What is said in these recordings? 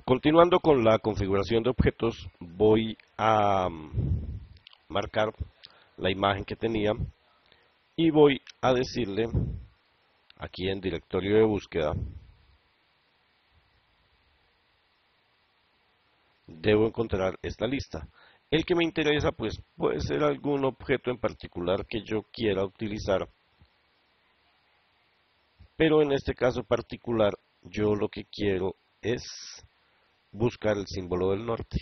Continuando con la configuración de objetos, voy a marcar la imagen que tenía y voy a decirle aquí en directorio de búsqueda, debo encontrar esta lista. El que me interesa pues puede ser algún objeto en particular que yo quiera utilizar, pero en este caso particular yo lo que quiero es buscar el símbolo del norte.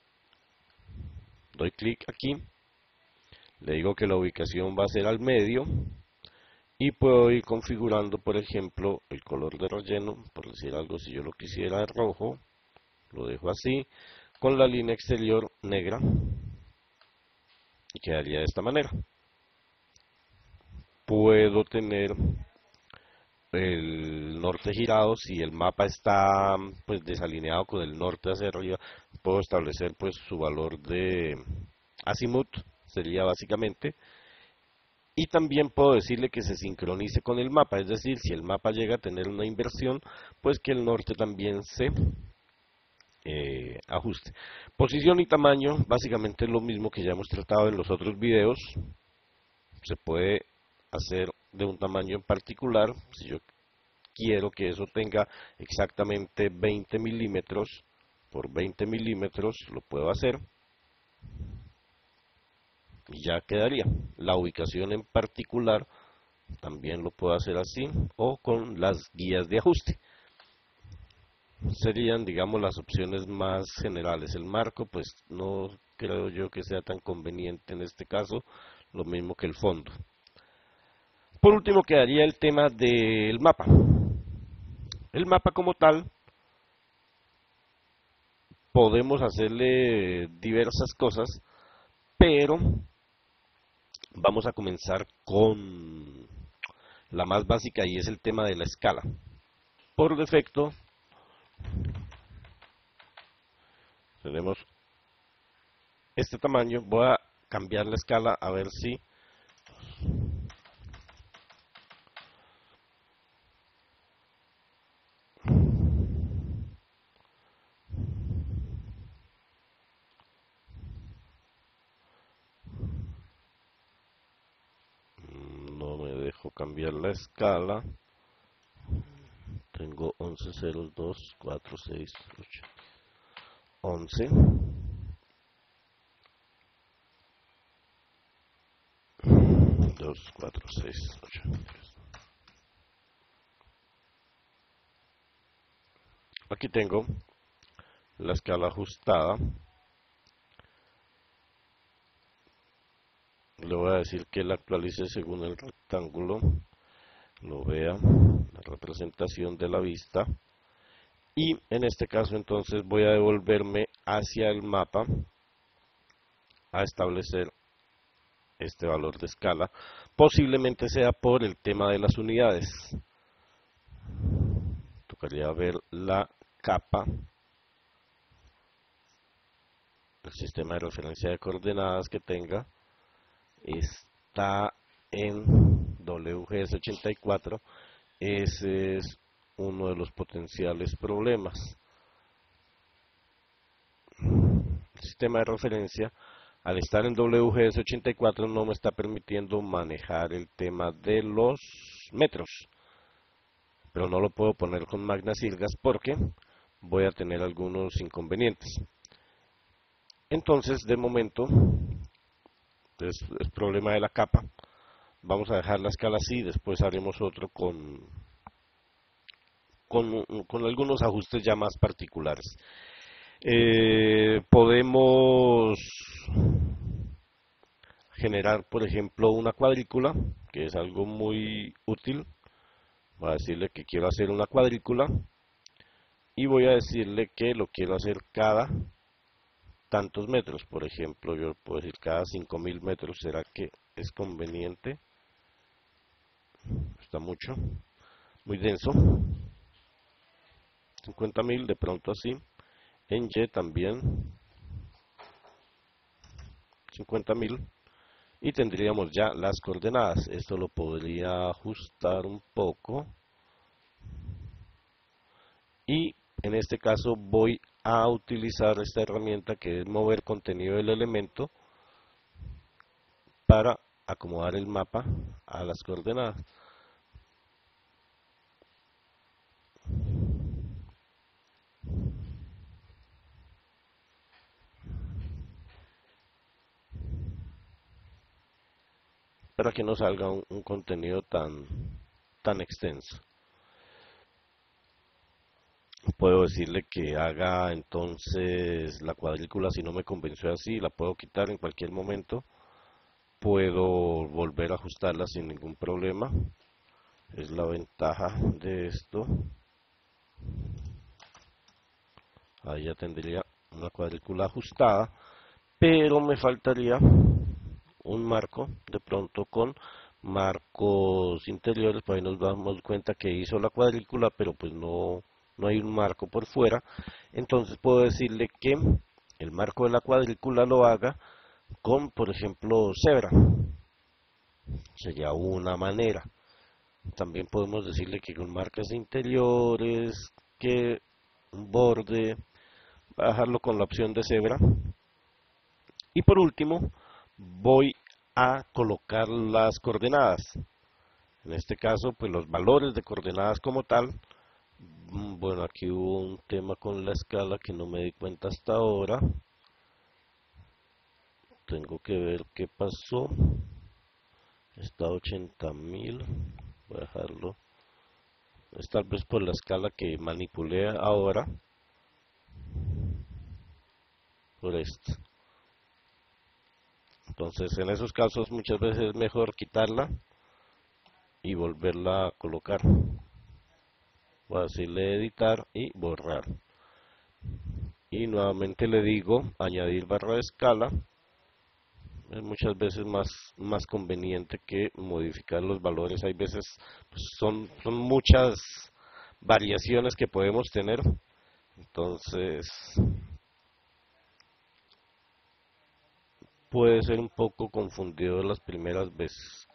Doy clic aquí, le digo que la ubicación va a ser al medio y puedo ir configurando, por ejemplo, el color de relleno, por decir algo, si yo lo quisiera de rojo, lo dejo así, con la línea exterior negra y quedaría de esta manera. Puedo tener el norte girado, si el mapa está pues desalineado con el norte hacia arriba, puedo establecer pues su valor de azimut, sería básicamente, y también puedo decirle que se sincronice con el mapa, es decir, si el mapa llega a tener una inversión, pues que el norte también se ajuste. Posición y tamaño, básicamente es lo mismo que ya hemos tratado en los otros videos, se puede hacer de un tamaño en particular, si yo quiero que eso tenga exactamente 20 milímetros por 20 milímetros, lo puedo hacer y ya quedaría. La ubicación en particular también lo puedo hacer así o con las guías de ajuste. Serían, digamos, las opciones más generales. El marco, pues no creo yo que sea tan conveniente en este caso, lo mismo que el fondo. Por último quedaría el tema del mapa. El mapa como tal, podemos hacerle diversas cosas, pero vamos a comenzar con la más básica y es el tema de la escala. Por defecto tenemos este tamaño, voy a cambiar la escala a ver si no me dejo cambiar la escala. Tengo 11 ceros, 2, 4, 6, 8, 11. 2, 4, 6, 8. Aquí tengo la escala ajustada. Le voy a decir que la actualice según el rectángulo. Lo vea, la representación de la vista. Y en este caso entonces voy a devolverme hacia el mapa a establecer este valor de escala. Posiblemente sea por el tema de las unidades. Tocaría ver la capa, el sistema de referencia de coordenadas que tenga. Está en WGS84. Ese es uno de los potenciales problemas. El sistema de referencia, al estar en WGS84, no me está permitiendo manejar el tema de los metros, pero no lo puedo poner con magnasilgas porque voy a tener algunos inconvenientes. Entonces, de momento, es problema de la capa. Vamos a dejar la escala así, después haremos otro con algunos ajustes ya más particulares. Podemos generar, por ejemplo, una cuadrícula, que es algo muy útil. Voy a decirle que quiero hacer una cuadrícula y voy a decirle que lo quiero hacer cada tantos metros. Por ejemplo, yo puedo decir cada 5000 metros. ¿Será que es conveniente? Está mucho, muy denso. 50.000 de pronto así. En Y también 50.000 y tendríamos ya las coordenadas. Esto lo podría ajustar un poco y en este caso voy a utilizar esta herramienta que es mover contenido del elemento para acomodar el mapa a las coordenadas. Para que no salga un contenido tan extenso. Puedo decirle que haga entonces la cuadrícula, si no me convenció así, la puedo quitar en cualquier momento. Puedo volver a ajustarla sin ningún problema. Es la ventaja de esto. Ahí ya tendría una cuadrícula ajustada, pero me faltaría un marco de pronto con marcos interiores. Por ahí nos damos cuenta que hizo la cuadrícula, pero pues no hay un marco por fuera. Entonces puedo decirle que el marco de la cuadrícula lo haga con, por ejemplo, cebra. Sería una manera. También podemos decirle que con marcas interiores, que un borde, bajarlo con la opción de cebra. Y por último, voy a colocar las coordenadas. En este caso, pues los valores de coordenadas como tal. Bueno, aquí hubo un tema con la escala que no me di cuenta hasta ahora. Tengo que ver qué pasó. Está 80.000. Voy a dejarlo. Es tal vez por la escala que manipulé ahora. Por esto. Entonces, en esos casos muchas veces es mejor quitarla y volverla a colocar. Voy a decirle editar y borrar. Y nuevamente le digo añadir barra de escala. Es muchas veces más conveniente que modificar los valores. Hay veces pues, son muchas variaciones que podemos tener. Entonces puede ser un poco confundido las primeras veces.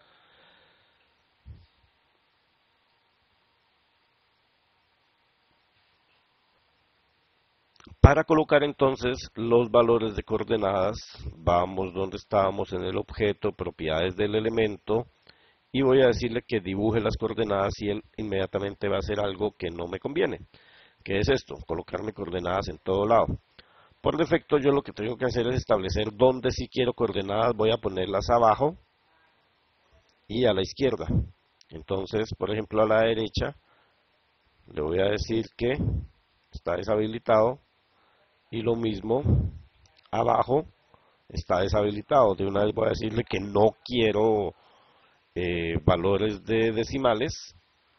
Para colocar entonces los valores de coordenadas, vamos donde estábamos en el objeto, propiedades del elemento, y voy a decirle que dibuje las coordenadas y él inmediatamente va a hacer algo que no me conviene. ¿Qué es esto? Colocarme coordenadas en todo lado. Por defecto yo lo que tengo que hacer es establecer dónde si quiero coordenadas, voy a ponerlas abajo y a la izquierda. Entonces, por ejemplo, a la derecha le voy a decir que está deshabilitado y lo mismo abajo está deshabilitado. De una vez voy a decirle que no quiero valores de decimales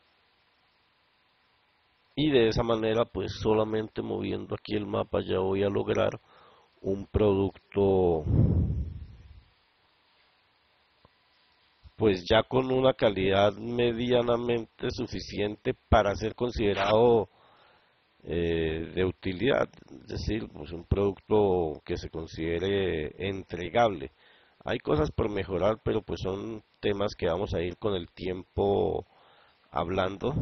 y de esa manera pues solamente moviendo aquí el mapa ya voy a lograr un producto pues ya con una calidad medianamente suficiente para ser considerado de utilidad, es decir, pues un producto que se considere entregable. Hay cosas por mejorar, pero pues son temas que vamos a ir con el tiempo hablando.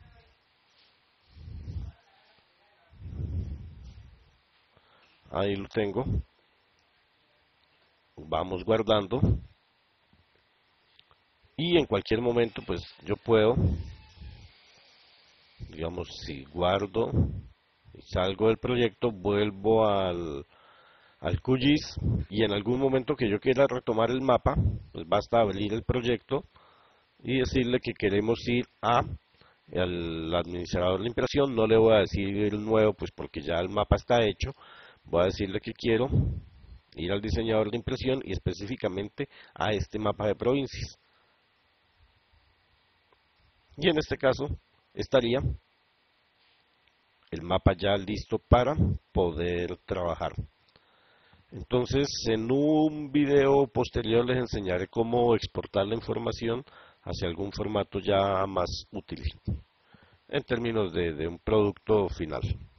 Ahí lo tengo. Vamos guardando. Y en cualquier momento pues yo puedo, digamos, si guardo y salgo del proyecto, vuelvo al QGIS y en algún momento que yo quiera retomar el mapa, pues basta abrir el proyecto y decirle que queremos ir al administrador de impresión. No le voy a decir el nuevo, pues porque ya el mapa está hecho. Voy a decirle que quiero ir al diseñador de impresión y específicamente a este mapa de provincias. Y en este caso estaría el mapa ya listo para poder trabajar. Entonces, en un video posterior les enseñaré cómo exportar la información hacia algún formato ya más útil en términos de un producto final.